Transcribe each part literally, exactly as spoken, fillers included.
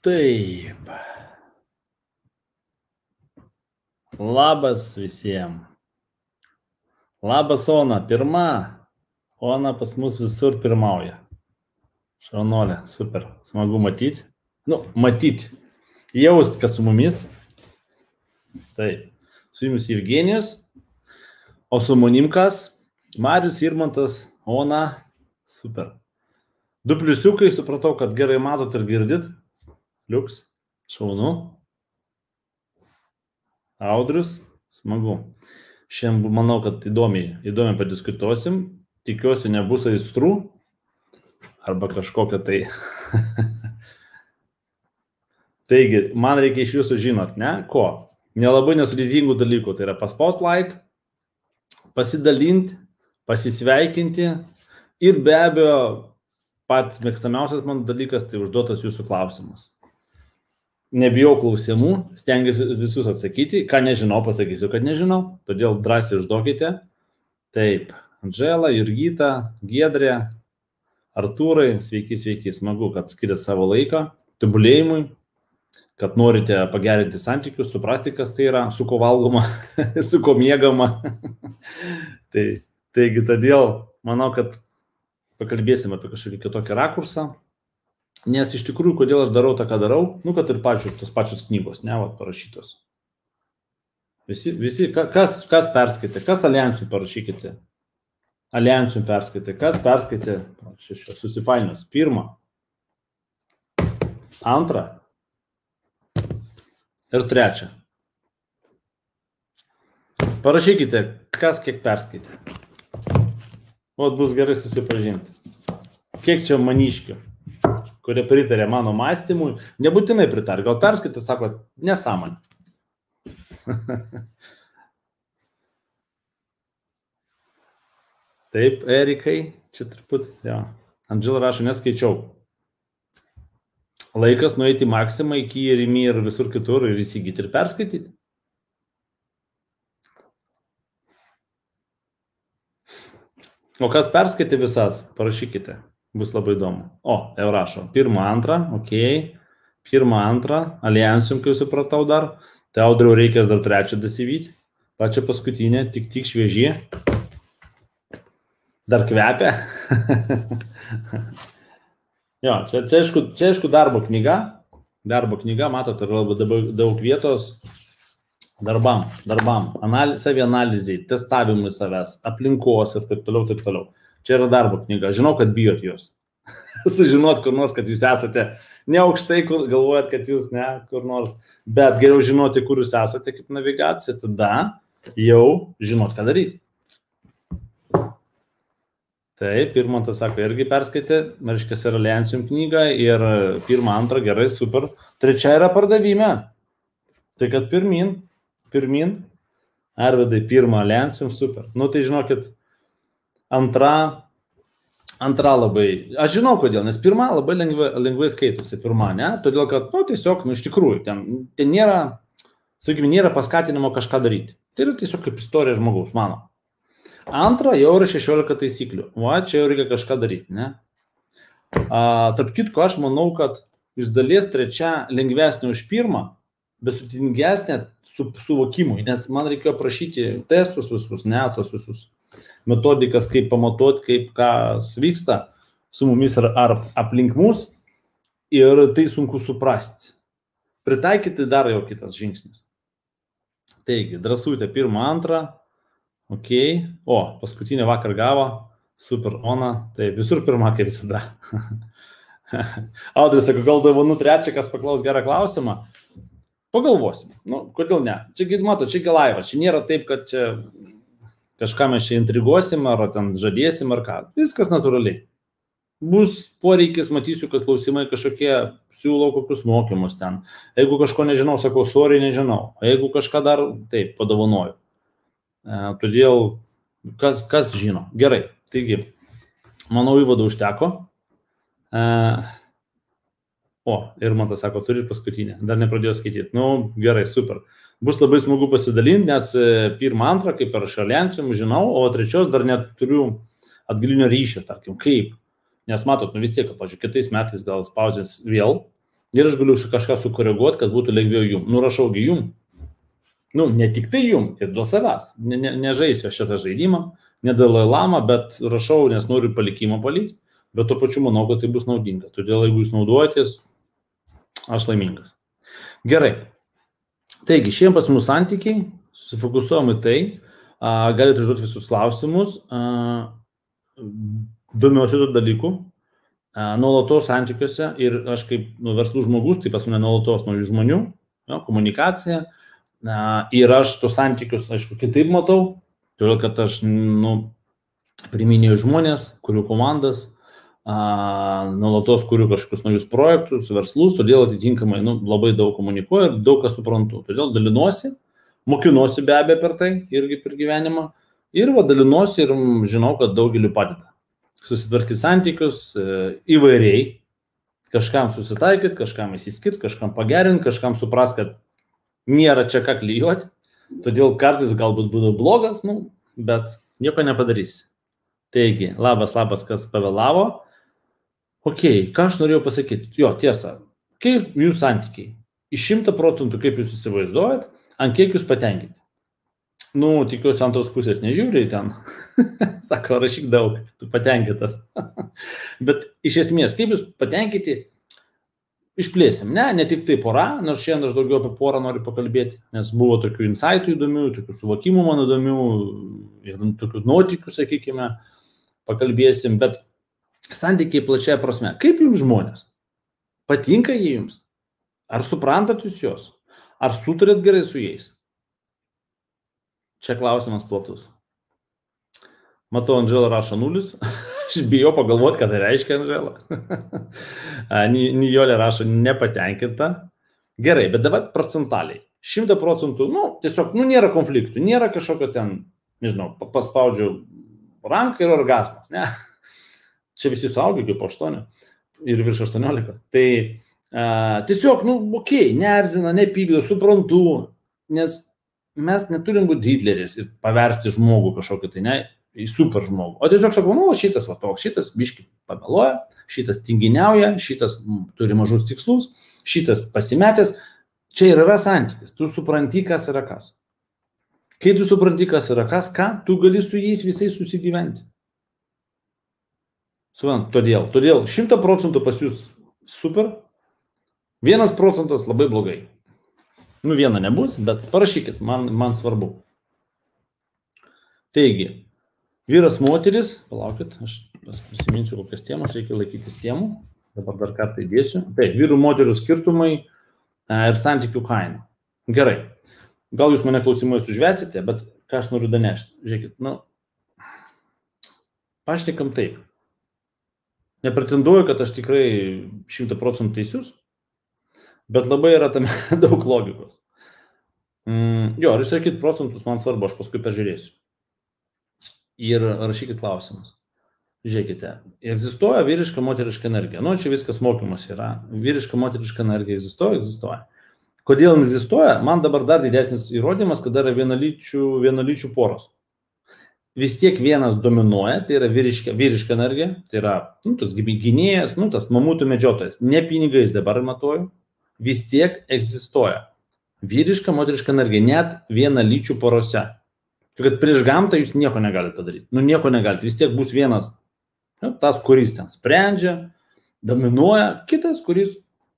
Taip. Labas visiems. Labas, Ona. Pirma. Ona pas mus visur pirmauja. Šaunolė, super. Smagu matyti. Nu, matyti. Jaust, kas su mumis. Taip. Su jumis Evgenijus. O su manim kas? Marius, Irmantas, Ona. Super. Du pliusiukai, supratau, kad gerai matot ir girdit. Liuks. Šaunu. Audrius. Smagu. Šiandien manau, kad įdomiai, įdomiai padiskutuosim. Tikiuosi, nebus aistrų. Arba kažkokia tai. Taigi, man reikia iš jūsų žinot, ne? Ko? Nelabai nesudėtingų dalykų. Tai yra paspaust like, pasidalinti, pasisveikinti ir be abejo pats mėgstamiausias mano dalykas tai užduotas jūsų klausimas. Nebijau klausimų, stengiuosi visus atsakyti. Ką nežinau, pasakysiu, kad nežinau. Todėl drąsiai užduokite. Taip, Andžela, Jurgita, Giedrė, Artūrai, sveiki, sveiki. Smagu, kad skiriat savo laiką tobulėjimui, kad norite pagerinti santykius, suprasti, kas tai yra, su ko valgoma, su ko miegama. tai, taigi, todėl manau, kad pakalbėsim apie kažkokį kitokį rakursą. Nes iš tikrųjų, kodėl aš darau tą, ką darau, nu, kad ir pačios, tos pačios knygos, ne, va, parašytos. Visi, visi, kas, kas perskaitė, kas aliansų parašykite. Aliansų perskaitė, kas perskaitė, susipainios, pirmą, antrą ir trečią. Parašykite, kas kiek perskaitė. O bus gerai susipažinti. Kiek čia maniškių, kurie pritarė mano mąstymui, nebūtinai pritarė. Gal perskaitė, sako, nesąmonė. Taip, Erikai, čia truput, jo. Andžela rašo, neskaičiau. Laikas nueiti Maksimą iki ir Rimi ir visur kitur ir įsigyti ir perskaityti. O kas perskaitė visas, parašykite. Bus labai įdomu. O, jau rašo. Pirmą, antrą, okei. Pirmą, antrą, aliansium, kai supratau dar. Tai Audriau reikės dar trečią dasivyti. Pačią paskutinę, tik tik šviežį. Dar kvepia. jo, čia, čia, aišku, čia aišku darbo knyga. Darbo knyga, matot, yra labai daug vietos darbam, darbam, analiz, savianalizai, testavimui savęs, aplinkos ir taip toliau, taip toliau. Čia yra darbo knyga. Žinau, kad bijot jos. Sužinot kur nors, kad jūs esate ne aukštai, kur galvojat, kad jūs ne kur nors, bet geriau žinoti, kur jūs esate kaip navigacija, tada jau žinot, ką daryti. Taip, Irmantas sako, irgi perskaitė, reiškia, yra aliansium knyga ir pirmą, antrą, gerai, super. Trečia yra pardavime. Tai kad pirmin, pirmin, Arvidai, pirmą aliansium, super. Nu, tai žinokit, Antra, antra labai, aš žinau kodėl, nes pirma labai lengvai, lengvai skaitosi pirma, ne, todėl kad, nu, tiesiog, nu, iš tikrųjų, ten, ten nėra, sakykime, nėra paskatinimo kažką daryti. Tai yra tiesiog kaip istorija žmogaus, mano. Antra, jau yra šešiolika taisyklių, va, čia jau reikia kažką daryti, ne. A, tarp kitko, aš manau, kad iš dalies trečia lengvesnė už pirmą, bet sudėtingesnė su suvokimui, nes man reikėjo prašyti testus visus, ne, tos visus metodikas, kaip pamatuoti, kaip kas vyksta su mumis ar, ar aplink mus ir tai sunku suprasti. Pritaikyti dar jau kitas žingsnis. Taigi, drąsūte pirmą, antrą, ok, o, paskutinę vakar gavo, super, Ona, tai visur pirmą, kaip visada. Audris, sako, gal dovanų trečią, kas paklaus gerą klausimą? Pagalvosim, nu, kodėl ne? Čia, mato, čia laivas, čia nėra taip, kad čia kažką mes čia intriguosim, ar ten žadėsim, ar ką. Viskas natūraliai. Bus poreikis, matysiu, kad klausimai kažkokie siūlau kokius mokymus ten. Jeigu kažko nežinau, sakau, sorry, nežinau. O jeigu kažką dar, taip, padovanoju. E, todėl, kas, kas žino. Gerai, taigi, manau, įvadų užteko. E, o, ir man tas sako, turi paskutinę. Dar nepradėjau skaityti. Nu, gerai, super. Bus labai smagu pasidalinti, nes pirmą, antrą, kaip ir aš aliansium žinau, o trečios dar neturiu atgalinio ryšio, tarkim, kaip. Nes matot, nu vis tiek, pažiūrėjau, kitais metais gal spausės vėl, ir aš galiu kažką sukoreguoti, kad būtų lengviau jum. Nurašaugi jum. Nu, ne tik tai jum, ir dėl savęs. Ne, ne, nežaisiu šitą žaidimą, ne dėl Lama, bet rašau, nes noriu palikimą palikti, bet tuo pačiu manau, kad tai bus naudinga. Todėl, jeigu jūs naudojatės, aš laimingas. Gerai. Taigi, šiandien pas mūsų santykiai, susifokusuojam į tai, a, galite užduoti visus klausimus, a, domiuosi tų dalykų, nuolatos santykiuose ir aš kaip nu, verslų žmogus, tai pas mane nuolatos naujų žmonių, jo, komunikacija ir aš tos santykius, aišku, kitaip matau, todėl kad aš nu, priminėjau žmonės, kurių komandas, nuolatos kuriu kažkokius naujus projektus, verslus, todėl atitinkamai nu, labai daug komunikuoju ir daug ką suprantu. Todėl dalinuosi, mokinuosi be abejo per tai, irgi per gyvenimą ir va, dalinuosi ir žinau, kad daugeliu padeda. Susitvarkyti santykius įvairiai, kažkam susitaikyti, kažkam įsiskirti, kažkam pagerinti, kažkam supras, kad nėra čia ką klijuoti, todėl kartais galbūt būtų blogas, nu, bet nieko nepadarysi. Taigi, labas, labas, kas pavėlavo. Ok, ką aš norėjau pasakyti? Jo, tiesa, kaip jūsų santykiai? Iš šimto procentų, kaip jūs įsivaizduojat, ant kiek jūs patenkinti? Nu, tikiuosi antros pusės nežiūri ten. Sako, rašyk daug, tu patenkintas. Bet iš esmės, kaip jūs patenkinti, išplėsim. Ne, ne tik tai pora, nors šiandien aš daugiau apie porą noriu pakalbėti, nes buvo tokių insightų įdomių, tokių suvokimų man įdomių, ir tokių nuotykių, sakykime, pakalbėsim, bet santykiai plačiaja prasme. Kaip jums žmonės? Patinka jie jums? Ar suprantat jūs juos? Ar sutarėt gerai su jais? Čia klausimas platus. Matau, Andžela rašo nulis. Aš bijau pagalvoti, ką tai reiškia Andžela. Nijolė rašo nepatenkinta. Gerai, bet dabar procentaliai. Šimta procentų, nu, tiesiog, nu, nėra konfliktų, nėra kažkokio ten, nežinau, paspaudžiu ranką ir orgasmas, ne? Čia visi suaugę kaip aštuoni ir virš aštuoniolikos. Tai a, tiesiog, nu, okei, okay, neerzina, nepykdo, suprantu, nes mes neturim būti Hitleris ir paversti žmogų kažkokį tai, ne, į super žmogų. O tiesiog sakau, nu, šitas va toks, šitas biški pameluoja, šitas tinginiauja, šitas turi mažus tikslus, šitas pasimetęs. Čia ir yra santykis. Tu supranti, kas yra kas. Kai tu supranti, kas yra kas, ką, tu gali su jais visais susigyventi. Suprantu, todėl. Todėl šimta procentų pas jūs super, vienas procentas labai blogai. Nu, viena nebus, bet parašykit, man, man svarbu. Taigi, vyras, moteris, palaukit, aš prisiminsiu, kokias temos, reikia laikytis temų, dabar dar kartą įdėsiu. Taip, vyrų, moterių skirtumai ir santykių kaina. Gerai, gal jūs mane klausimais užvesite, bet ką aš noriu danešti. Žiūrėkit, nu, pašnekam taip. Nepretenduoju, kad aš tikrai šimta procentų teisius, bet labai yra tame daug logikos. Mm, jo, ir išsakyti procentus man svarbu, aš paskui peržiūrėsiu. Ir rašykit klausimus. Žiūrėkite, egzistuoja vyriška, moteriška energija. Nu, čia viskas mokymas yra. Vyriška, moteriška energija egzistuoja, egzistuoja. Kodėl egzistuoja? Man dabar dar didesnis įrodymas, kad yra vienalyčių, vienalyčių poros. Vis tiek vienas dominuoja, tai yra vyriška, vyriška energija, tai yra, nu, tas gynėjas, nu, tas mamutų medžiotojas. Ne pinigais dabar matuoju. Vis tiek egzistuoja vyriška, moteriška energija, net vienalyčių porose. Kad prieš gamtą jūs nieko negalite padaryti. Nu, nieko negalite. Vis tiek bus vienas, nu, tas, kuris ten sprendžia, dominuoja, kitas, kuris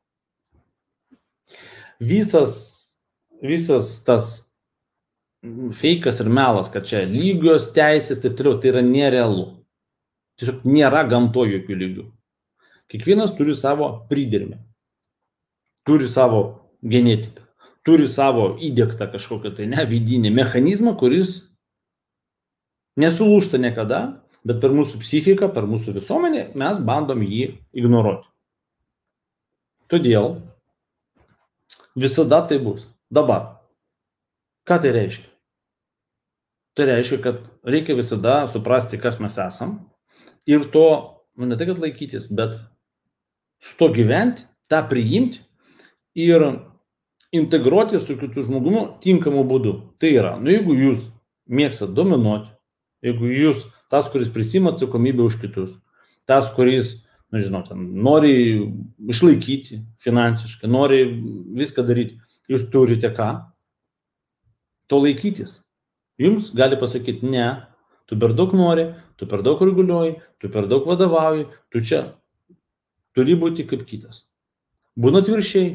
visas, visas tas feikas ir melas, kad čia lygios teisės, taip toliau, tai yra nerealu. Tiesiog nėra gamtoje jokių lygių. Kiekvienas turi savo pridirbę. Turi savo genetiką, turi savo įdiegtą kažkokią tai ne, vidinį mechanizmą, kuris nesulūžta niekada, bet per mūsų psichiką, per mūsų visuomenę mes bandom jį ignoruoti. Todėl visada tai bus. Dabar. Ką tai reiškia? Tai reiškia, kad reikia visada suprasti, kas mes esam ir to, nu ne tai, kad laikytis, bet su to gyventi, tą priimti ir integruoti su kitų žmogumu tinkamu būdu. Tai yra, nu jeigu jūs mėgstat dominuoti, jeigu jūs tas, kuris prisima atsakomybę už kitus, tas, kuris nežinau, ten, nori išlaikyti finansiškai, nori viską daryti, jūs turite ką? To laikytis. Jums gali pasakyti, ne, tu per daug nori, tu per daug reguliuoji, tu per daug vadovauji, tu čia turi būti kaip kitas. Būna atviršiai.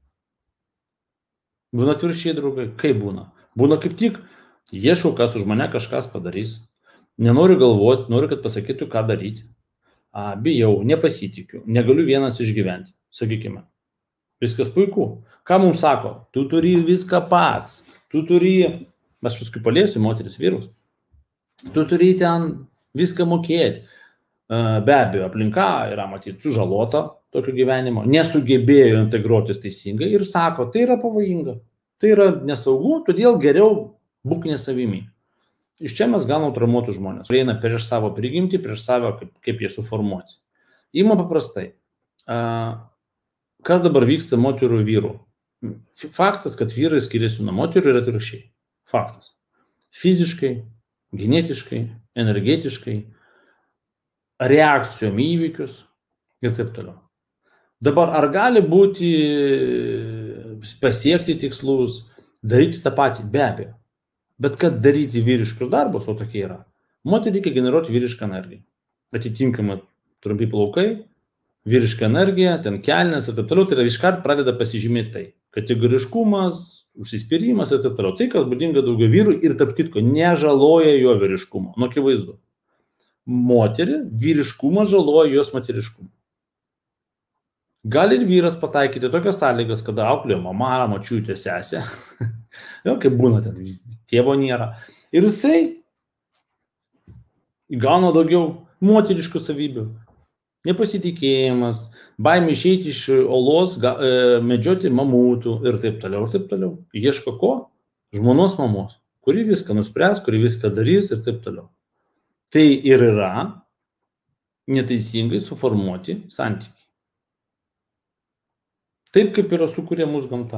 Būna atviršiai, draugai. Kaip būna? Būna kaip tik, ieškau, kas už mane kažkas padarys. Nenoriu galvoti, noriu, kad pasakytų, ką daryti. A, bijau, nepasitikiu, negaliu vienas išgyventi, sakykime. Viskas puiku. Ką mums sako? Tu turi viską pats. Tu turi, aš paskui paliesiu moteris vyrus, tu turi ten viską mokėti. Be abejo, aplinka yra matyti sužalota tokio gyvenimo, nesugebėjo integruotis teisingai ir sako, tai yra pavojinga, tai yra nesaugu, todėl geriau būk nesavimi. Iš čia mes gaunam traumuotų žmonės, kurie eina prieš savo prigimtį, prieš savo, kaip, kaip jie suformuoti. Įma paprastai. Kas dabar vyksta moterų ir vyrų? Faktas, kad vyrai skiriasi nuo moterų yra atvirkščiai. Faktas. Fiziškai, genetiškai, energetiškai, reakcijom į įvykius ir taip toliau. Dabar ar gali būti pasiekti tikslus, daryti tą patį? Be abejo. Bet kad daryti vyriškus darbus, o tokie yra, moteriai reikia generuoti vyrišką energiją. Atitinkamai trumpi plaukai, vyriška energija, ten kelnes ir taip toliau, tai yra iškart pradeda pasižymėti tai. Kategoriškumas, užsispyrimas ir taip toliau. Tai, kas būdinga daugiau vyrų ir tarp kitko nežaloja jo vyriškumo. Nu, akivaizdu. Moterį vyriškumą žaloja jos moteriškumą. Gali ir vyras pataikyti tokias sąlygas, kada auklėjo mama, močiutė, sesė. Jo, kaip būna ten, tėvo nėra. Ir jisai įgauna daugiau moteriškų savybių. Nepasitikėjimas, baimė išeiti iš olos, medžioti mamutų ir taip toliau, ir taip toliau. Ieško ko? Žmonos mamos, kuri viską nuspręs, kuri viską darys ir taip toliau. Tai ir yra neteisingai suformuoti santykiai. Taip, kaip yra sukūrė mūsų gamta.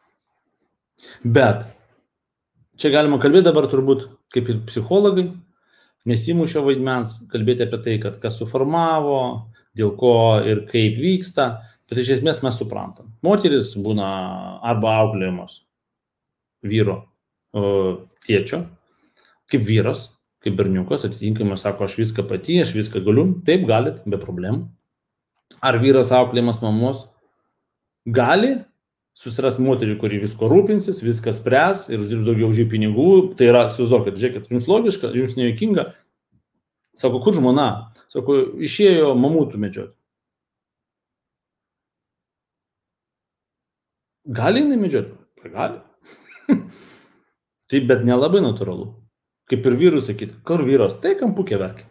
Bet čia galima kalbėti dabar turbūt kaip ir psichologai, nesimušio vaidmens, kalbėti apie tai, kad kas suformavo, dėl ko ir kaip vyksta, bet iš esmės mes suprantam. Moteris būna arba auklėjamos vyro o, tėčio, kaip vyras, kaip berniukas, atitinkamai sako, aš viską pati, aš viską galiu, taip galit, be problemų. Ar vyras auklėjamas mamos gali susirasti moterį, kuri visko rūpinsis, viską spręs ir uždirbs daugiau už jų pinigų. Tai yra, įsivaizduokit, žiūrėkit, jums logiška, jums nejuokinga. Sako, kur žmona? Sako, išėjo mamutų medžioti. Gali jinai medžioti? Gali. Tai bet nelabai natūralu. Kaip ir vyrui sakyti, kur vyras, tai kampukė verkia.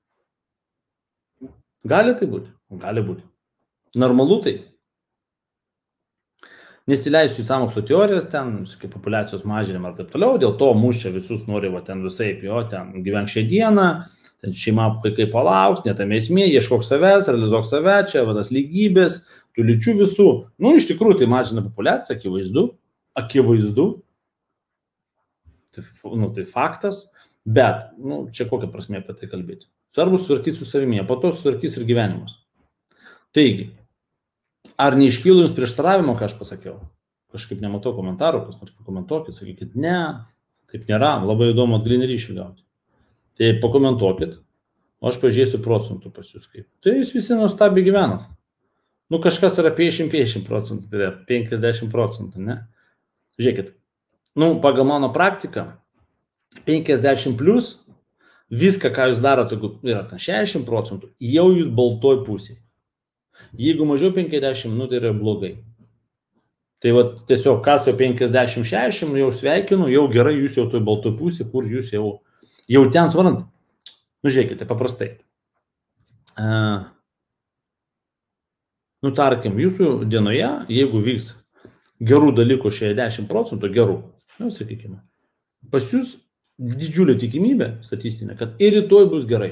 Gali tai būti? Gali būti. Normalu tai. Nesileisiu į sąmokslo teorijas, ten, kaip populiacijos mažinimą ar taip toliau, dėl to mūsų čia visus nori, va, ten visai, jo, ten gyvenk šią dieną, ten šeima vaikai palauks, netame esmė, ieškok savęs, realizuok save, čia vadas lygybės, tų lyčių visų. Nu, iš tikrųjų, tai mažina populiaciją, akivaizdu, akivaizdu, tai, nu, tai faktas, bet, nu, čia kokia prasmė apie tai kalbėti. Svarbu sutvarkyti su savimi, po to sutvarkys ir gyvenimas. Taigi, ar neiškyla jums prieštaravimo, ką aš pasakiau? Kažkaip nematau komentarų, kas nors pakomentuokit, sakykit, ne, taip nėra, labai įdomu atgalinį ryšį gauti. Tai pakomentuokit, o aš pažiūrėsiu procentų pas jūs kaip. Tai jūs visi nuostabiai gyvenat. Nu, kažkas yra penkiasdešimt penkiasdešimt procentų, tai penkiasdešimt procentų, ne? Žiūrėkit, nu, pagal mano praktiką, penkiasdešimt plus, viską, ką jūs darote, yra šešiasdešimt procentų, jau jūs baltoj pusėje. Jeigu mažiau penkiasdešimt, nu, tai yra blogai. Tai va, tiesiog, kas jau penkiasdešimt šešiasdešimt, jau sveikinu, jau gerai, jūs jau toj baltoj pusė, kur jūs jau, jau ten svarant. Nu, žiūrėkite, paprastai. Uh, nu, tarkim, jūsų dienoje, jeigu vyks gerų dalykų šešiasdešimt procentų, gerų, nu, sakykime, pas jūs didžiulė tikimybė statistinė, kad ir rytoj bus gerai.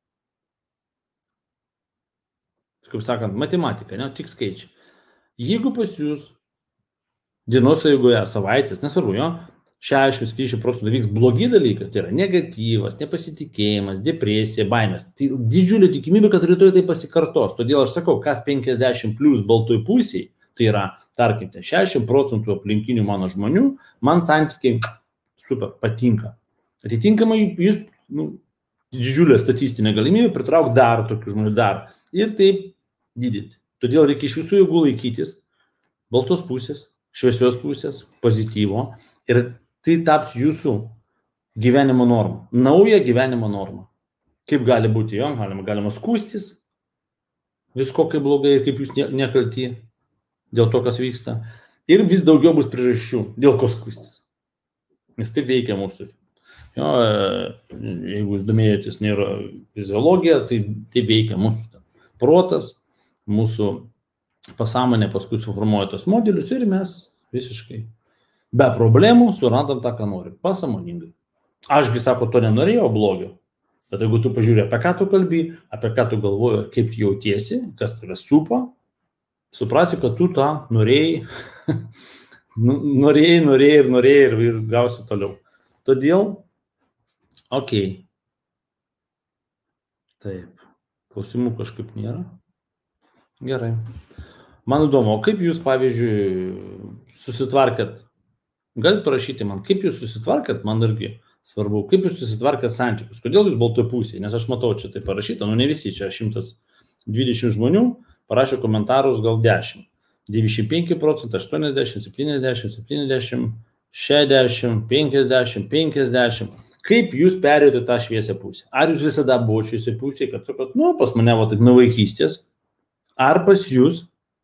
Kaip sakant, matematika, ne, tik skaičiai. Jeigu pas jūs dienos eigoje, savaitės, nesvarbu, jo, šešiasdešimt septyniasdešimt procentų vyks blogi dalykai, tai yra negatyvas, nepasitikėjimas, depresija, baimės. Tai didžiulė tikimybė, kad rytoj tai pasikartos. Todėl aš sakau, kas penkiasdešimt plus baltoj pusėje, tai yra, tarkim, šešiasdešimt procentų aplinkinių mano žmonių, man santykiai super patinka. Atitinkamai jūs, nu, didžiulė statistinė galimybė pritraukti dar tokių žmonių, dar ir taip didinti. Todėl reikia iš visų jėgų laikytis baltos pusės, šviesios pusės, pozityvo ir tai taps jūsų gyvenimo norma. Nauja gyvenimo norma. Kaip gali būti, jo, galima, galima skūstis visko, kaip blogai ir kaip jūs nekalti dėl to, kas vyksta. Ir vis daugiau bus priežasčių, dėl ko skūstis. Nes taip veikia mūsų. Jo, jeigu jūs domėjotės neurofiziologija, tai taip veikia mūsų protas, mūsų pasąmonė paskui suformuoja tos modelius ir mes visiškai be problemų surandam tą, ką norim. Pasąmoningai. Ašgi, sako, to nenorėjau blogio. Bet jeigu tu pažiūrė, apie ką tu kalbi, apie ką tu galvoji, kaip jautiesi, kas tave supa, suprasi, kad tu tą norėjai, norėjai, norėjai ir norėjai ir, ir gausi toliau. Todėl, okei. Okay. Taip. Klausimų kažkaip nėra. Gerai. Man įdomu, kaip jūs, pavyzdžiui, susitvarkėt. Galit parašyti man, kaip jūs susitvarkėt, man irgi svarbu, kaip jūs susitvarkėt santykius, kodėl jūs baltoj pusėje, nes aš matau čia tai parašyta, nu ne visi, čia šimtas dvidešimt žmonių, parašė komentarus gal dešimt, devyniasdešimt penki procentai, aštuoniasdešimt, septyniasdešimt, septyniasdešimt, šešiasdešimt, penkiasdešimt, penkiasdešimt, kaip jūs perėjote tą šviesią pusę, ar jūs visada buvo šviesią pusėje, kad, kad nu, pas mane va taip nuo vaikystės, ar pas jūs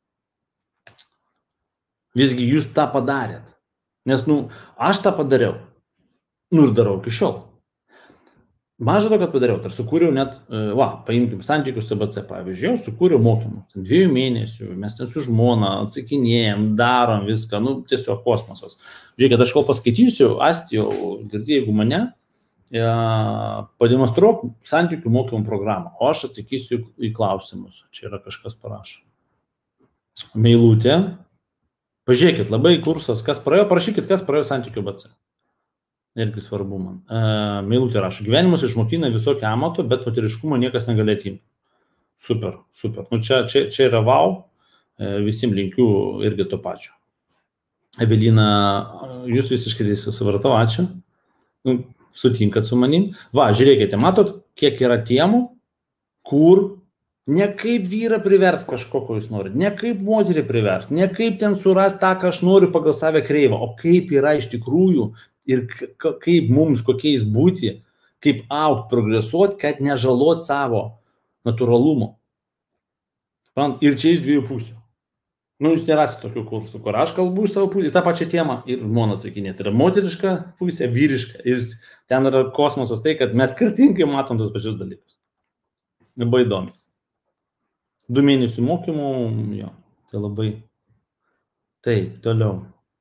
visgi jūs tą padarėt. Nes, nu, aš tą padariau. Nu, ir darau iki šiol. Maža to, kad padariau. Ar sukūriau net, va, paimkim, santykius C B C, pavyzdžiui, jau sukūriau mokymus. Dviejų mėnesių, mes ten su žmona atsakinėjom, darom viską, nu, tiesiog kosmosas. Žiūrėkit, aš kol paskaitysiu, Asti jau girdėjai, jeigu mane, e, pademonstruok santykių mokymų programą, o aš atsakysiu į klausimus. Čia yra kažkas parašo. Meilutė. Pažiūrėkit, labai kursas, kas praėjo, parašykit, kas praėjo santykių B C. Irgi svarbu man. E, Meilutė rašo, gyvenimas išmokina visokio amato, bet moteriškumo niekas negali atimti. Super, super. Nu, čia, čia, čia yra vau, e, visiems linkiu irgi to pačio. Evelina, jūs visiškai susvartau, ačiū. Nu, sutinkat su manim. Va, žiūrėkite, matot, kiek yra temų, kur ne kaip vyrą privers kažko, ko jūs norit, ne kaip moterį privers, ne kaip ten suras tą, ką aš noriu pagal save kreivą, o kaip yra iš tikrųjų ir kaip mums kokiais būti, kaip augt, progresuoti, kad nežalot savo natūralumo. Ir čia iš dviejų pusių. Nu, jūs nerasite tokių kursų, kur aš kalbu iš savo pusę, tą pačią temą ir žmona atsakinėti. Tai yra moteriška pusė, vyriška. Ir ten yra kosmosas tai, kad mes skirtingai matom tos pačius dalykus. Labai įdomi. Du mėnesių mokymų, jo, tai labai. Taip, toliau.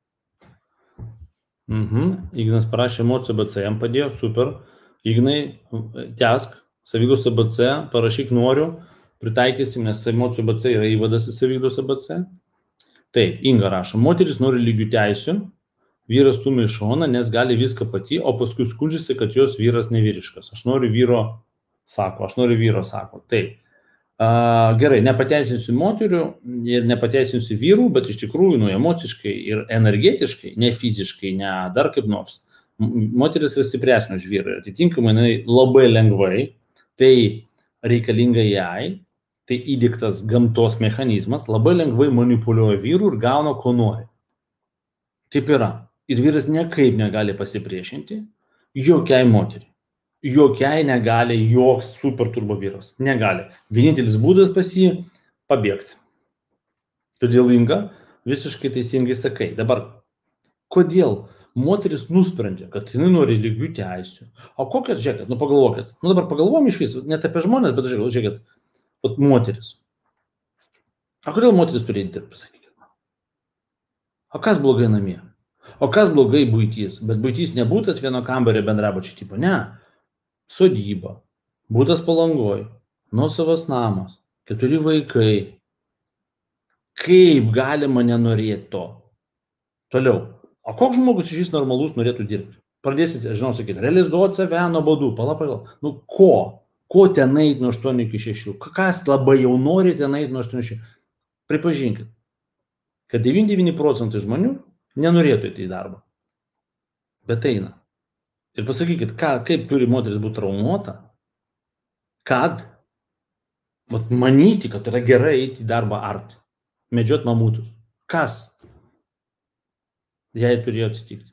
Mhm. Ignas parašė emocijų B C, jam padėjo, super. Ignai, tęsk, savygdos B C, parašyk noriu, pritaikysim, nes emocijų B C yra įvadas į savygdos B C. Taip, Inga rašo, moteris nori lygių teisių, vyras stumia į šoną, nes gali viską pati, o paskui skundžiasi, kad jos vyras nevyriškas. Aš noriu vyro, sako, aš noriu vyro, sako. Taip. Uh, gerai, nepateisinsiu moterių ir nepateisinsiu vyrų, bet iš tikrųjų, nu, emociškai ir energetiškai, ne fiziškai, ne dar kaip nors. Moteris yra stipresnė už vyrą. Atitinkamai, jinai labai lengvai, tai reikalinga jai, tai įdiktas gamtos mechanizmas, labai lengvai manipuliuoja vyrų ir gauna, ko nori. Taip yra. Ir vyras niekaip negali pasipriešinti jokiai moteriai. Jokiai negali joks super turbo vyras. Negali. Vienintelis būdas pas jį pabėgti. Todėl, Inga, visiškai teisingai sakai. Dabar, kodėl moteris nusprendžia, kad jinai nori lygių teisių? O kokias, žiūrėkit, nu pagalvokit. Nu dabar pagalvom iš viso, net apie žmonės, bet žiūrėkit, žiūrėkit, vat moteris. O kodėl moteris turi dirbti, pasakykit man? O kas blogai namie? O kas blogai buitys? Bet buitys nebūtas vieno kambario bendrabučio tipo, ne. Sodyba, būtas Palangoj, nuosavas namas, keturi vaikai. Kaip galima nenorėti to? Toliau, O koks žmogus iš jis normalus norėtų dirbti? Pradėsite, žinau, sakyti, realizuoti save nuo badų, palapai, nu ko? Ko ten eit nuo aštuonių iki šešių? Kas labai jau nori ten eit nuo aštuonių iki šešių? Pripažinkit, kad devyniasdešimt devyni procentai žmonių nenorėtų eiti į darbą. Bet eina. Ir pasakykit, ką, kaip turi moteris būti traumuota, kad vat, manyti, kad yra gerai eiti į darbą arti, medžiot mamutus. Kas? Jei turėjo atsitikti.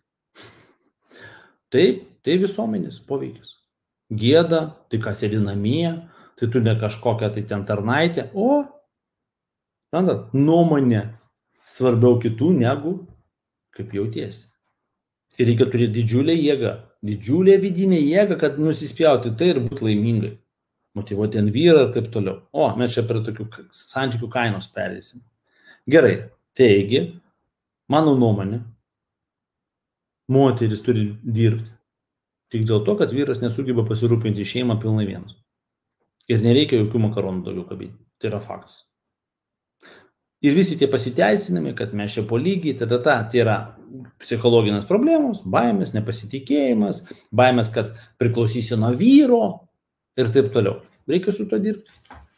Taip, tai visuomenės poveikis. Gėda, tai ką sėdi namie, tai tu ne kažkokia tai ten tarnaitė, o, randat, nuomonė svarbiau kitų negu kaip jautiesi. Ir reikia turėti didžiulę jėgą, didžiulę vidinę jėgą, kad nusispjauti tai ir būti laimingai. Motyvuoti ant vyrą ir taip toliau. O, mes čia prie tokių santykių kainos perėsim. Gerai, taigi, mano nuomonė, moteris turi dirbti. Tik dėl to, kad vyras nesugeba pasirūpinti šeimą pilnai vienas. Ir nereikia jokių makaronų daugiau kabinti. Tai yra faktas. Ir visi tie pasiteisinimai, kad mes čia po lygiai, tada ta, tai yra psichologinės problemos, baimės, nepasitikėjimas, baimės, kad priklausysi nuo vyro ir taip toliau. Reikia su to dirbti.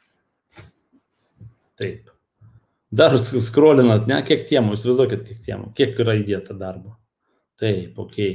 Taip. Dar skrolinat, ne, kiek temų, įsivaizduokit, kiek temų, kiek yra įdėta darbo. Taip, okei.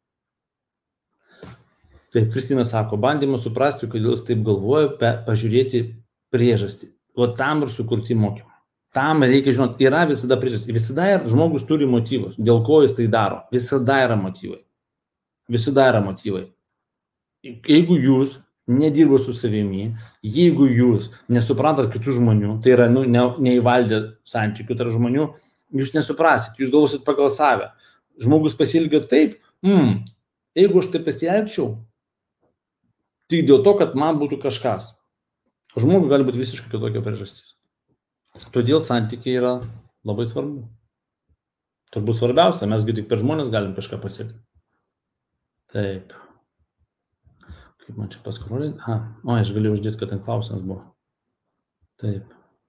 Taip, Kristina sako, bandymas suprasti, kodėl jis taip galvoja, pažiūrėti priežastį. O tam ir sukurti mokymą. Tam reikia žinoti, yra visada priežastį. Visada žmogus turi motyvus, dėl ko jis tai daro. Visada yra motyvai. Visada yra motyvai. Jeigu jūs nedirba su savimi, jeigu jūs nesuprantat kitų žmonių, tai yra nu, ne, neįvaldę santykių tarp žmonių, jūs nesuprasit, jūs galvosit pagal save. Žmogus pasielgia taip, mm, jeigu aš taip pasielgčiau, tik dėl to, kad man būtų kažkas. Žmogui gali būti visiškai kitokia priežastis. Todėl santykiai yra labai svarbu. Turbūt svarbiausia, mesgi tik per žmonės galim kažką pasiekti. Taip. Kaip man čia paskrolinti? Ha, o, aš galėjau uždėti, kad ten klausimas buvo. Taip.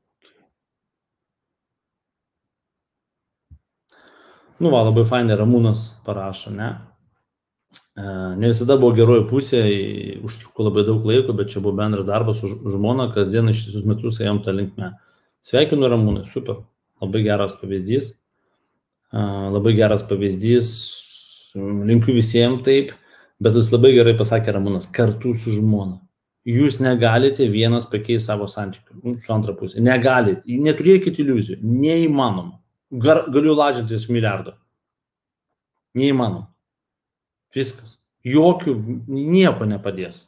Nu va, labai fainai Ramūnas parašo, ne? Ne visada buvo geroji pusė, užtruko labai daug laiko, bet čia buvo bendras darbas su žmona, kasdien ištisus metus ėjom tą linkmę. Sveikinu Ramūnai, super, labai geras pavyzdys, labai geras pavyzdys, linkiu visiems taip, bet jis labai gerai pasakė Ramūnas, kartu su žmona. Jūs negalite vienas pakeisti savo santykių su antra pusė, negalite, neturėkite iliuzijų, neįmanoma. Galiu ladžintis milijardo, neįmanoma. Viskas. Jokių, nieko nepadės.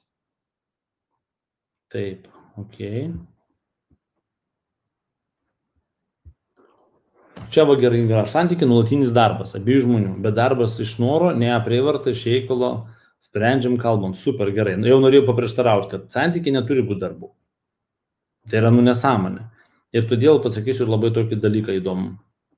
Taip, okei. Čia va gerai, gerai. Santykiai nuolatinis darbas, abiejų žmonių, bet darbas iš noro, ne prievarta, iš reikalo, sprendžiam, kalbam, super gerai. Jau norėjau paprieštarauti, kad santykiai neturi būti darbų. Tai yra nu nesąmonė. Ir todėl pasakysiu labai tokį dalyką įdomų.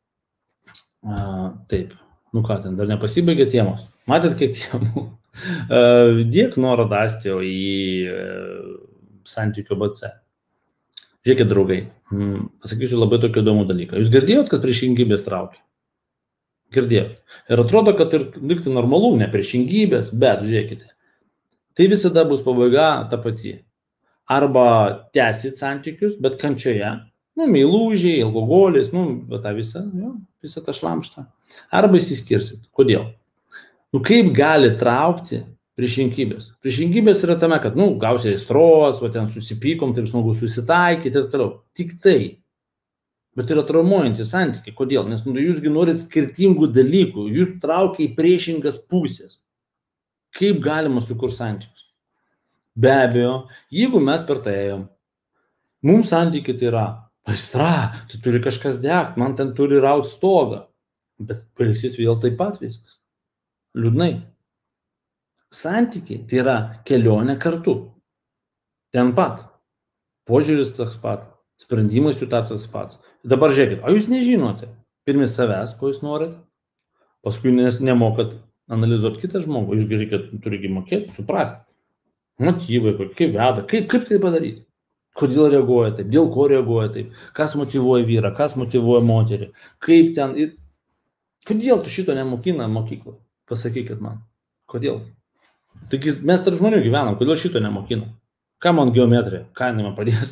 A, taip, nu ką ten, dar nepasibaigė temos. Matėt, kiek temų? Dėk norą dastėjo į santykių B C. Žiūrėkit, draugai, pasakysiu labai tokį įdomų dalyką. Jūs girdėjot, kad priešingybės traukia? Girdėjot. Ir atrodo, kad ir likti normalu, ne priešingybės, bet žiūrėkite. Tai visada bus pabaiga ta pati. Arba tęsit santykius, bet kančioje, nu, meilužiai, alkoholis, nu, tą visą, jo, visą tą šlamštą. Arba įsiskirsit. Kodėl? Nu, kaip gali traukti priešingybės? Priešingybės yra tame, kad, nu, gausiai aistros, va ten susipykom, taip smagu susitaikyti ir toliau. Tik tai. Bet yra traumuojantys santykiai. Kodėl? Nes nu, jūsgi norit skirtingų dalykų. Jūs traukia į priešingas pusės. Kaip galima sukurti santykius? Be abejo, jeigu mes per tai ėjom, mums santykiai tai yra aistra, tai turi kažkas degt, man ten turi raut stogą. Bet baigsis vėl taip pat viskas. Liūdnai. Santykiai tai yra kelionė kartu. Ten pat. Požiūris toks pat. Sprendimas jų tas pats. Dabar žiūrėkit, o jūs nežinote pirmi savęs, ko jūs norit, paskui nes nemokat analizuoti kitą žmogų, jūs reikia, turite mokėti, suprasti. Motyvai, kaip veda, kaip, kaip tai padaryti. Kodėl reaguoja taip, dėl ko reaguoja taip, kas motyvuoja vyrą, kas motyvuoja moterį, kaip ten. Kodėl tu šito nemokina mokyklą? Pasakykit man. Kodėl? Taigi mes tarp žmonių gyvenam, kodėl šito nemokina? Ką man geometrija? Ką jinai man padės?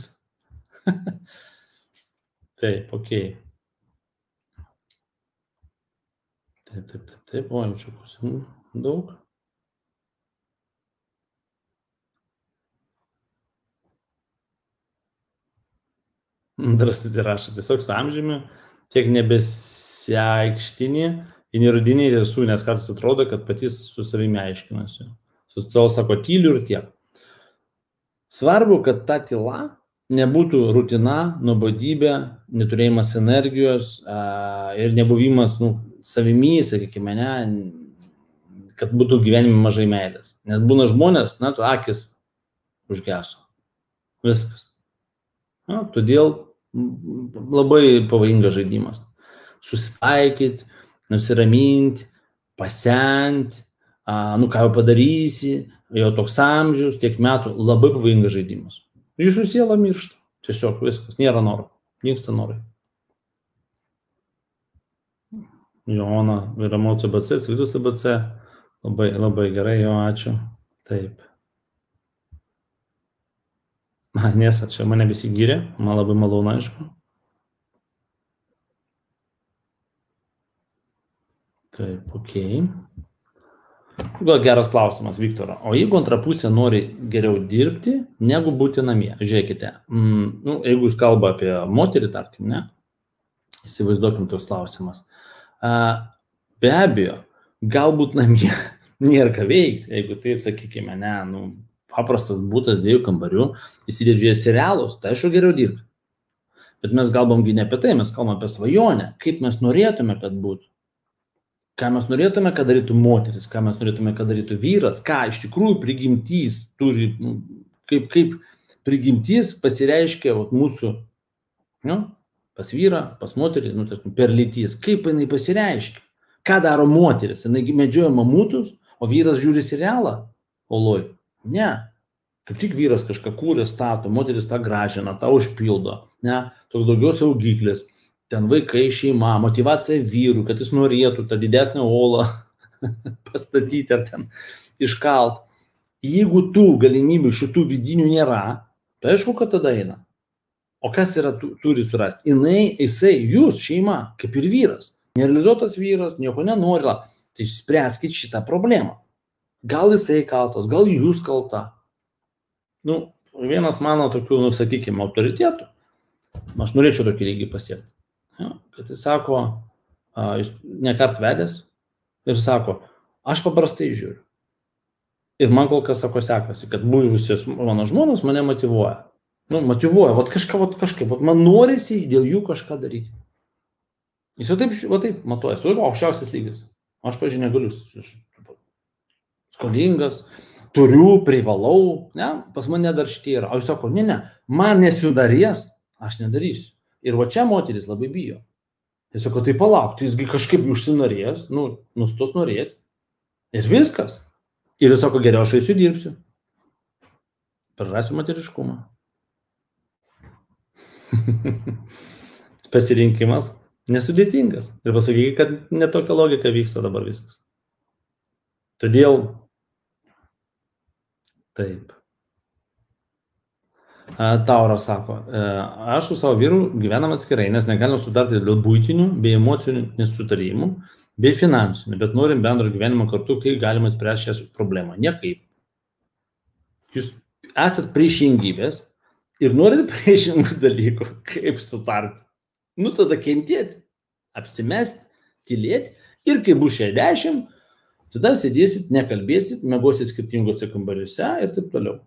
Taip, okei. Taip, taip, taip, taip, o jau čia klausimų daug. Drąsiai rašo, tiesiog su amžiumi tiek nebesiaikštini, įnirdiniai tiesų, nes kartais atrodo, kad patys su savimi aiškinasi. Susitol sako, tyliu ir tiek. Svarbu, kad ta tyla nebūtų rutina, nuobodybė, neturėjimas energijos a, ir nebuvimas nu, savimi, sakykime, ne, kad būtų gyvenime mažai meilės. Nes būna žmonės, na, tu akis užgeso. Viskas. Na, todėl labai pavojingas žaidimas. Susitaikyti, nusiraminti, pasenti, a, nu ką jau padarysi, jau toks amžius, tiek metų, labai pavojingas žaidimas. Jūsų siela miršta. Tiesiog viskas, nėra noro. Nyksta norai. Joana, Viramau C B C, Svitų C B C. Labai, labai gerai, jo, ačiū. Taip. Nesa, čia mane visi gyrė, man labai malonu, aišku. Taip, okei. Gal geras klausimas, Viktoro. O jeigu antra pusė nori geriau dirbti, negu būti namie? Žiūrėkite, mm, nu, jeigu jūs kalba apie moterį, tarkim, ne? Įsivaizduokim toks klausimas. A, be abejo, galbūt namie nėra ką veikti, jeigu tai, sakykime, ne, nu, paprastas būtas dviejų kambarių, įsidėdžiai serialus, tai aišku geriau dirbti. Bet mes kalbam ne apie tai, mes kalbam apie svajonę, kaip mes norėtume, kad būtų. Ką mes norėtume, kad darytų moteris, ką mes norėtume, kad darytų vyras, ką iš tikrųjų prigimtys turi, kaip, kaip prigimtys pasireiškia vat, mūsų, nu, pas vyrą, pas moterį, nu, tarkim, per lytys, kaip jinai pasireiškia. Ką daro moteris? Jinai medžioja mamutus, o vyras žiūri serialą? Oloj. Ne. Kaip tik vyras kažką kūrė, stato, moteris tą gražina, tą užpildo. Ne. Toks daugiau saugiklis. Ten vaikai, šeima, motyvacija vyrų, kad jis norėtų tą didesnę olą pastatyti ar ten iškalt. Jeigu tų galimybių šitų vidinių nėra, tai aišku, kad tada eina. O kas yra, tu, turi surasti? Jinai, jisai, jūs, šeima, kaip ir vyras. Nerealizuotas vyras, nieko nenori. Tai spręskit šitą problemą. Gal jisai kaltas, gal jūs kalta. Nu, vienas mano tokių, nu, sakykime, autoritetų, aš norėčiau tokį lygį pasiekti. Ja, kad jis sako, a, jis nekart vedęs ir sako, aš paprastai žiūriu. Ir man kol kas sako sekasi, kad buvusios mano žmonos mane motyvuoja. Nu, motyvuoja, vat kažką, vat kažkaip, vat man norisi dėl jų kažką daryti. Jis jau taip, va taip matuoja, jis jau aukščiausias lygis. Aš, pažiūrėjau, negaliu, skolingas, turiu, privalau, ne, pas mane dar šitie yra. O jis sako, ne, ne, man nesidarės, aš nedarysiu. Ir va čia moteris labai bijo. Jis sako, tai palauk, tai jisgi kažkaip užsinorės, nu, nustos norėti. Ir viskas. Ir jis sako, geriau aš eisiu dirbsiu. Prarasiu moteriškumą. Pasirinkimas nesudėtingas. Ir pasakykit, kad netokia logika vyksta dabar viskas. Todėl taip. Taura sako, aš su savo vyru gyvenam atskirai, nes negalim sutarti dėl buitinių bei emocinių nesutarimų, bei finansinių, bet norim bendro gyvenimo kartu, kaip galima spręsti šią problemą. Niekaip. Jūs esat priešingybės ir norit priešingų dalykų, kaip sutarti. Nu tada kentėti, apsimesti, tylėti ir kai bus šešiasdešimt, tada sėdėsit, nekalbėsit, miegosit skirtingose kambariuose ir taip toliau.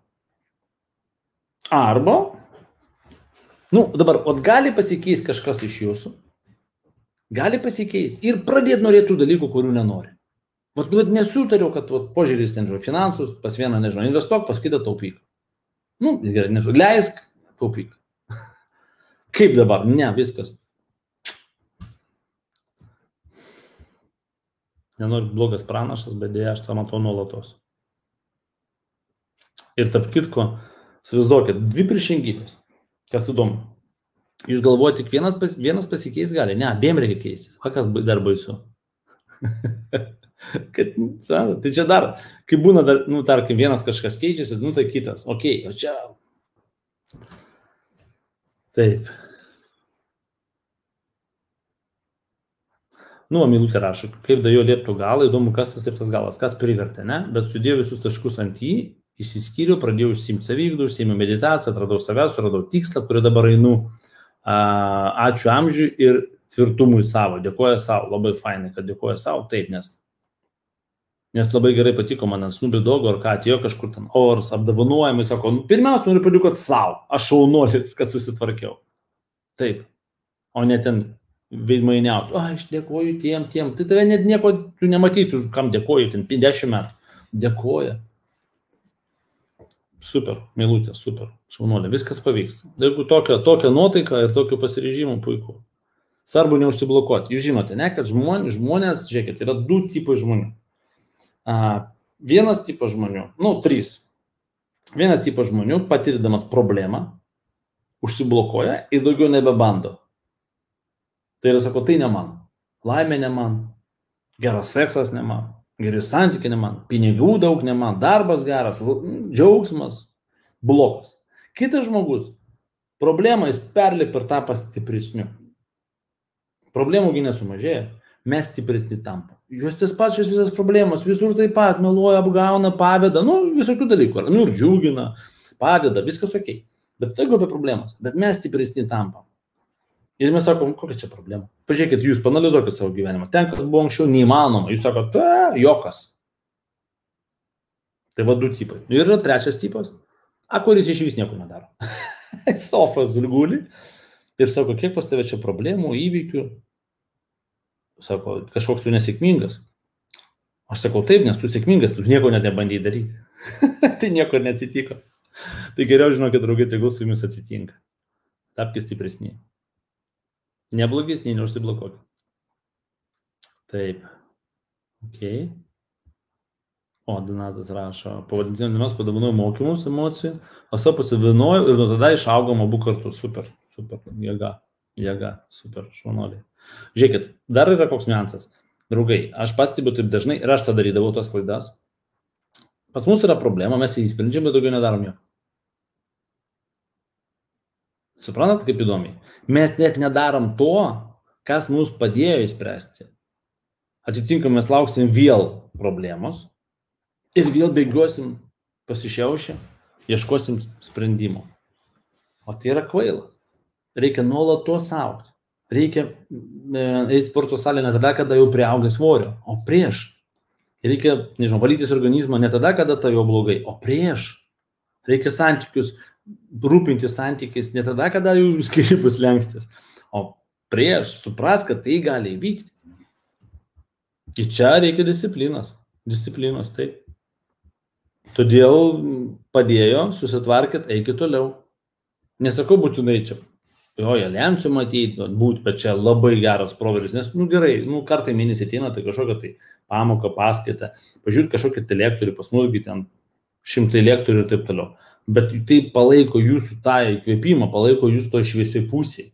Arba, nu dabar, o gali pasikeisti kažkas iš jūsų, gali pasikeisti ir pradėti norėti tų dalykų, kurių nenori. Vat, vat nesutariau, kad vat, požiūris ten žinau, finansus, pas vieną, nežinau, investuok, pas kitą taupyk. Nu, gerai, nežinau, leisk, taupyk. Kaip dabar? Ne, viskas. Nenoriu blogas pranašas, bet dėja aš tą matau nuolatos. Ir tarp kitko, įsivaizduokit, dvi priešingybės. Kas įdomu. Jūs galvojate, tik vienas, pas, vienas pasikeis gali? Ne, abiem reikia keistis. O kas dar baisu? Kad, tai čia dar, kai būna, dar, nu, tarkim, vienas kažkas keičiasi, nu, tai kitas. Ok, o čia. Taip. Nu, Milutė rašo, kaip da jo lieptų galą, įdomu, kas tas lieptas galas, kas privertė, ne? Bet sudėjau visus taškus ant jį, išsiskyriau, pradėjau užsiimti savykdų, užsiėmiau meditaciją, atradau savęs, suradau tikslą, kurį dabar einu. Ačiū amžiui ir tvirtumui savo, dėkoju savo, labai fainai, kad dėkoju savo, taip, nes, nes labai gerai patiko man ant Snoopy Dogo, ar ką atėjo kažkur ten, ors, apdovanojimai, sako, nu, pirmiausia, noriu padėkoti savo, aš šaunuolis, kad susitvarkiau. Taip, o ne ten veidmainiauti, o, aš dėkoju tiem, tiem, tai tave net nieko, tu nematytų, kam dėkoju, ten dešimt metų, dėkoja. Super, Milutė, super, šaunuolė, viskas pavyks. Jeigu tokia, tokia nuotaika ir tokio pasiryžimo, puiku. Svarbu neužsiblokuoti. Jūs žinote, ne, kad žmonės, žmonės, žiūrėkit, yra du tipai žmonių. A, vienas tipas žmonių, nu, trys. Vienas tipas žmonių, patirdamas problemą, užsiblokuoja ir daugiau nebebando. Tai yra, sako, tai ne man. Laimė ne man. Geras seksas ne man. Geri santykiai ne man. Pinigų daug ne man. Darbas geras. Džiaugsmas. Blokas. Kitas žmogus, problemą jis perlip ir tą stipresniu. Problemųgi nesumažėja, mes stipresni tampam. Jos tas pačios visas problemas, visur taip pat meluoja, apgauna, paveda, nu, visokių dalykų, nu, ir džiugina, padeda, viskas ok. Bet tai apie problemas, bet mes stipresni tampam. Ir mes sakom, kokia čia problema? Pažiūrėkit, jūs panalizuokit savo gyvenimą. Ten, kas buvo anksčiau neįmanoma, jūs sakot, jokas. Tai va du tipai. Ir yra trečias tipas, a, kuris iš vis nieko nedaro. Sofas guli. Ir sako, kiek pas tave čia problemų, įvykių, sako, kažkoks tu nesėkmingas. Aš sakau, taip, nes tu sėkmingas, tu nieko net nebandėjai daryti. Tai nieko neatsitiko. Tai geriau žinokit, draugai, tegul su jumis atsitinka. Tapkis stipresni. Neblogesni, neužsiblokuokit. Taip. Ok. O, Donatas rašo, pavadintinio dienos padavanoju mokymus emocijų, o savo pasivinoju ir nuo tada išaugom abu kartu. Super. Super, jėga, jėga, super, švanoliai. Žiūrėkit, dar yra koks niuansas. Draugai, aš pastebiu taip dažnai ir aš tą darydavau tos klaidas. Pas mus yra problema, mes jį įsprendžiam, bet daugiau nedarom jo. Suprantat, kaip įdomiai? Mes net nedarom to, kas mums padėjo įspręsti. Atitinkamai mes lauksim vėl problemos ir vėl bėgiosim pasišiaušę, ieškosim sprendimo. O tai yra kvaila. Reikia nuolatos augti. Reikia eiti sporto salę ne tada, kada jau priauga svorio, o prieš. Reikia, nežinau, valytis organizmą ne tada, kada tai jau blogai, o prieš. Reikia santykius, rūpinti santykiais ne tada, kada jau skyrybos lengstis, o prieš. Supras, kad tai gali įvykti. Ir čia reikia disciplinos. Disciplinos, taip. Todėl padėjo, susitvarkit, eikit toliau. Nesakau būtinai čia. Jo, aliansų matyti, būt, bet čia labai geras proveris, nes, nu gerai, nu kartą mėnesį ateina, tai kažkokia tai pamoka, paskaita, pažiūrėt kažkokį tai lektorių, pas mus ten šimtai lektorių ir taip toliau. Bet tai palaiko jūsų tą įkvėpimą, palaiko jūsų to šviesiai pusėje.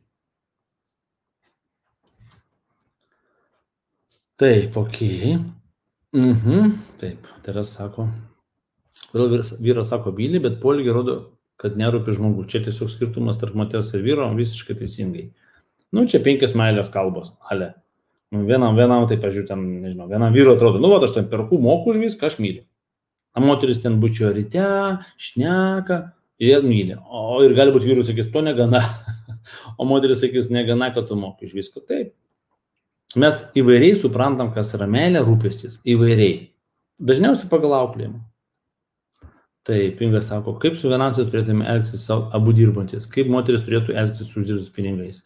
Taip, ok. Mhm, taip, Teres sako, vyras, vyras sako myli, bet poelgiai rodo, kad nerūpi žmogų. Čia tiesiog skirtumas tarp moters ir vyro visiškai teisingai. Nu, čia penkias meilės kalbos, ale. Nu, vienam, vienam, tai pažiūrėjau, ten, nežinau, vienam vyro atrodo, nu, va, aš ten perku, moku už viską, aš myliu. A moteris ten bučio ryte, šneka, ir myli. O ir gali būti vyrus sakys, to negana. O moteris sakys, negana, kad tu moki už viską. Taip. Mes įvairiai suprantam, kas yra meilė, rūpestis. Įvairiai. Dažniausiai pagal auklėjimą. Taip, Ingas sako, kaip su finansais turėtume elgtis abu dirbantis, kaip moteris turėtų elgtis su uždirbtais pinigais.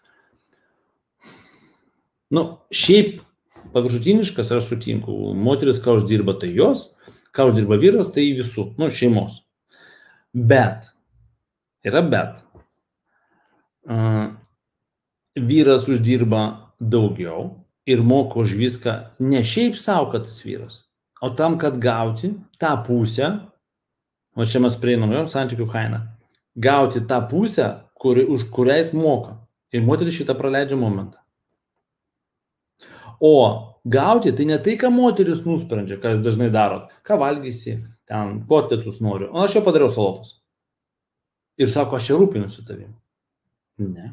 Nu, šiaip paviršutiniškas aš sutinku, moteris ką uždirba, tai jos, ką uždirba vyras, tai visų, nu, šeimos. Bet, yra bet, uh, vyras uždirba daugiau ir moka už viską ne šiaip savo, kad tas vyras, o tam, kad gauti tą pusę, o čia mes prieinam jo santykių kainą, gauti tą pusę, kuri, už kurią jis moka. Ir moteris šitą praleidžia momentą. O gauti tai ne tai, ką moteris nusprendžia, ką jūs dažnai darot. Ką valgysi, ten kotletus noriu. O aš jau padariau salotus. Ir sako, aš čia rūpinusiu tavim. Ne.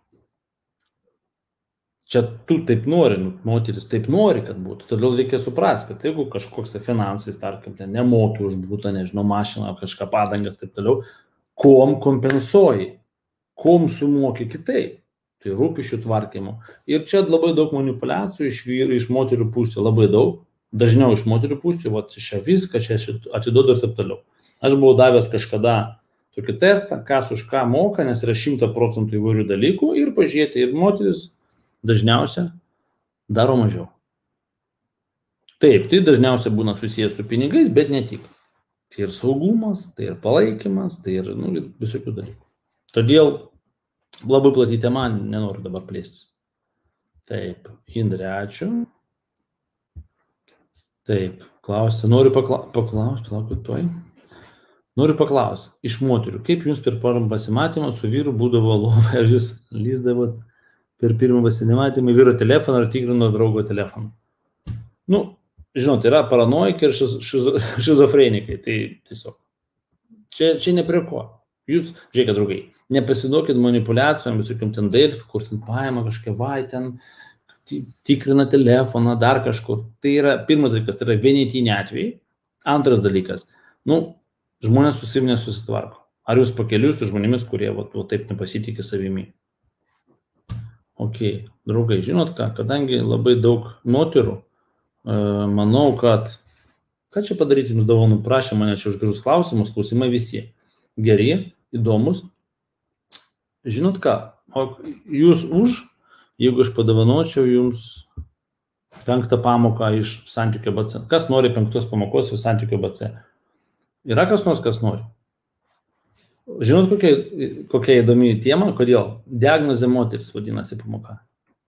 Čia tu taip nori, nu, moteris taip nori, kad būtų. Todėl reikia suprasti, kad jeigu kažkoks tai finansais, tarkim, ten nemoki už būtą, nežinau, mašiną, kažką padangas, taip toliau, kom kompensuoji, kom sumoki kitaip. Tai rūpišių tvarkymo. Ir čia labai daug manipulacijų iš, vyr, iš moterių pusių, labai daug. Dažniau iš moterių pusių, va, čia viską, čia atiduodu ir taip toliau. Aš buvau davęs kažkada tokį testą, kas už ką moka, nes yra šimta procentų įvairių dalykų ir pažiūrėti, ir moteris dažniausia daro mažiau. Taip, tai dažniausiai būna susijęs su pinigais, bet ne tik. Tai ir saugumas, tai ir palaikymas, tai ir nu, visokių dalykų. Todėl labai plati tema, nenoriu dabar plėstis. Taip, Indrė, ačiū. Taip, klausia, noriu paklausti, paklausti, palaukit toj. Noriu paklausti, iš moterių, kaip jums per pirmą pasimatymą su vyru būdavo lova, ar jūs lyzdavot per pirmą pasimatymą vyro telefoną ar tikrino draugo telefoną? Nu, žinot, yra paranoikai ir šiz, šiz, šizofrenikai, tai tiesiog. Čia, čia ne prie ko. Jūs, žiūrėkit, draugai, nepasiduokit manipuliacijom, visokiam ten date, kur ten paima kažkokia vai, ten tikrina telefoną, dar kažkur. Tai yra, pirmas dalykas, tai yra vienetiniai atvejai. Antras dalykas, nu, žmonės su savimi nesusitvarko. Ar jūs pakeliui su žmonėmis, kurie va, va, taip nepasitikė savimi? Ok, draugai, žinot ką, kadangi labai daug moterų, manau, kad, ką čia padaryti jums dovanų, prašė mane čia už gerus klausimus, klausimai visi geri, įdomus. Žinot ką, o jūs už, jeigu aš padovanočiau jums penktą pamoką iš Santykio B C. Kas nori penktos pamokos iš Santykio B C? Yra kas nors, kas nori? Žinot, kokia, kokia įdomi tema? Kodėl? Diagnozė moteris vadinasi pamoka.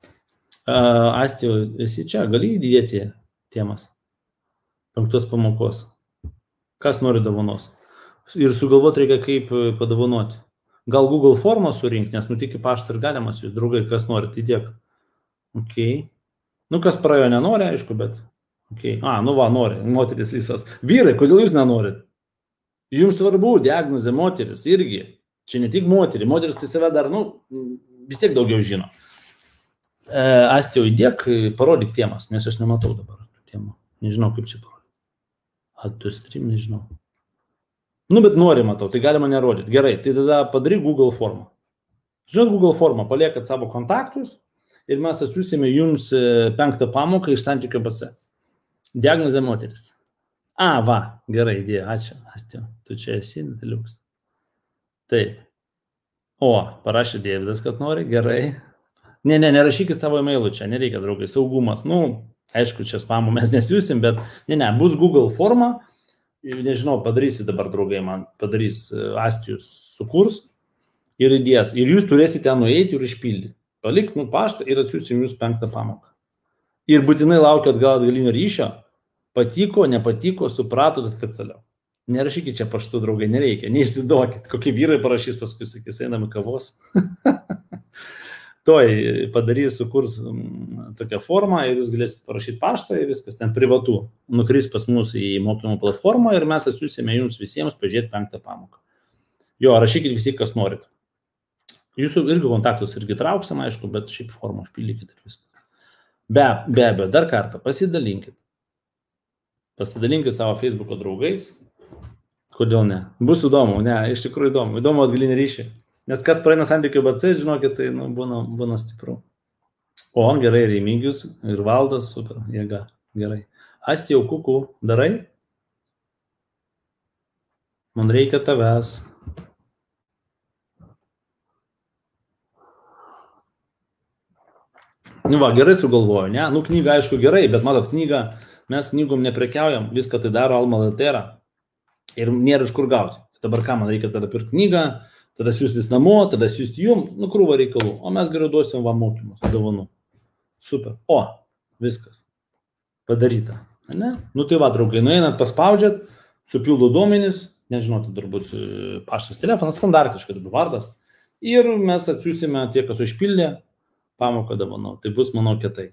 Uh, Astio, esi čia, gali įdėti temas penktos pamokos. Kas nori dovanos? Ir sugalvoti reikia, kaip padovanoti. Gal Google formą surinkti, nes nutik į paštą ir galimas jūs, draugai, kas nori, tai tiek. Ok. Nu, kas praėjo nenori, aišku, bet. Ok. A, nu va, nori, moteris visas. Vyrai, kodėl jūs nenorit? Jums svarbu, diagnozė moteris irgi. Čia ne tik moterį, moteris tai save dar, nu, vis tiek daugiau žino. E, Astijau, įdėk, parodyk temas, nes aš nematau dabar temų. Nežinau, kaip čia parodyti. Add stream, nežinau. Nu, bet nori matau, tai galima nerodyti. Gerai, tai tada padaryk Google formą. Žinot, Google formą, paliekat savo kontaktus ir mes atsiųsime jums penktą pamoką iš Santykio B C. Diagnozė moteris. A, va, gerai, idėja, ačiū, Astijau, tu čia esi, liuks. Taip. O, parašė Dėvidas, kad nori, gerai. Ne, ne, nerašykit savo e-mailų čia, nereikia, draugai, saugumas. Nu, aišku, čia spamų mes nesiūsim, bet ne, ne, bus Google forma. Nežinau, padarysi dabar, draugai, man padarys Astijus sukurs ir įdės. Ir jūs turėsite ten nueiti ir išpildyti. Palik, nu, paštą ir atsiųsim jūs penktą pamoką. Ir būtinai laukiat gal atgalinio ryšio. Patiko, nepatiko, supratot ir taip toliau. Nerašykit čia paštu, draugai, nereikia, neišsiduokit. Kokie vyrai parašys paskui, sakys, einame kavos. Toj padarys, sukurs tokią formą ir jūs galėsite parašyti paštą ir viskas ten privatų. Nukris pas mus į mokymų platformą ir mes atsiųsime jums visiems pažiūrėti penktą pamoką. Jo, rašykit visi, kas norit. Jūsų irgi kontaktus irgi trauksim, aišku, bet šiaip formą užpildykit ir viskas. Be, be abejo, dar kartą pasidalinkit. Pasidalinkit savo Facebooko draugais. Kodėl ne? Bus įdomu, ne, iš tikrųjų įdomu. Įdomu atgalinį ryšį. Nes kas praeina Santykio B C, žinokit, tai nu, būna, būna stipru. O, gerai, Remigius ir Valdas, super, jėga, gerai. Astijau, kuku, darai? Man reikia tavęs. Nu va, gerai sugalvoju, ne? Nu, knyga, aišku, gerai, bet matot, knygą, mes knygom neprekiaujam, viską tai daro Alma Litera ir nėra iš kur gauti. Dabar ką, man reikia tada pirkti knygą, tada siūstis namo, tada siūsti jum, nu, krūva reikalų, o mes geriau duosim va mokymus, dovanų. Super. O, viskas. Padaryta. Ne? Nu, tai va, draugai, nueinat, paspaudžiat, supildo duomenis, nežinote, turbūt paštas telefonas, standartiškai dabar vardas, ir mes atsiūsime tie, kas užpildė, pamoką dovanau. Tai bus, manau, kietai.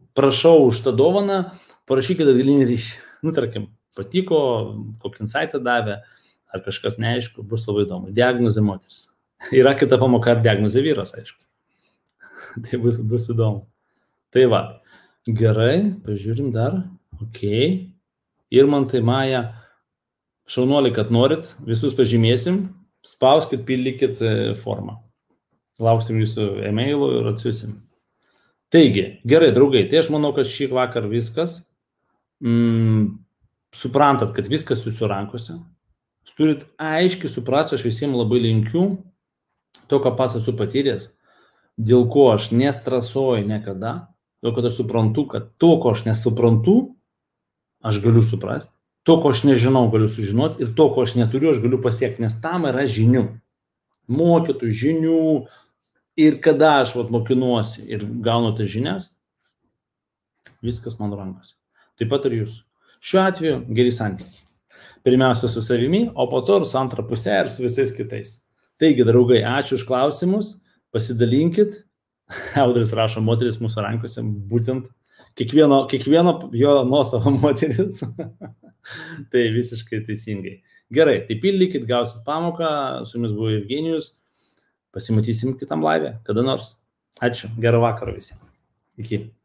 prašau už tą dovaną, parašykite atgalinį ryšį. Nu, tarkim, patiko, kokį insightą davė, ar kažkas neaišku, bus labai įdomu. Diagnozė moteris. Yra kita pamoka, ar diagnozė vyras, aišku. Tai bus, bus įdomu. Tai va, gerai, pažiūrim dar. Ok. Ir man tai Maja, šaunuolį, kad norit, visus pažymėsim, spauskit, pildykit formą. Lauksim jūsų e-mailų ir atsiusim. Taigi, gerai, draugai, tai aš manau, kad šį vakar viskas. Mm, suprantat, kad viskas jūsų rankose. Jūs turit aiškiai suprasti, aš visiems labai linkiu to, ką pats esu patyręs, dėl ko aš nestresuoju niekada, dėl ko aš suprantu, kad to, ko aš nesuprantu, aš galiu suprasti, to, ko aš nežinau, galiu sužinoti ir to, ko aš neturiu, aš galiu pasiekti, nes tam yra žinių. Mokytų žinių ir kada aš vat, mokinuosi ir gaunu tas žinias, viskas mano rankose. Taip pat ir jūs. Šiuo atveju geri santykiai. Pirmiausia su savimi, o po to ir su antra pusė ir su visais kitais. Taigi, draugai, ačiū už klausimus, pasidalinkit. Audris rašo, moteris mūsų rankose, būtent kiekvieno, kiekvieno jo nuosavo moteris. Tai visiškai teisingai. Gerai, tai pildykit, gausit pamoką, su jumis buvo Evgenijus. Pasimatysim kitam live, kada nors. Ačiū, gero vakaro visiems. Iki.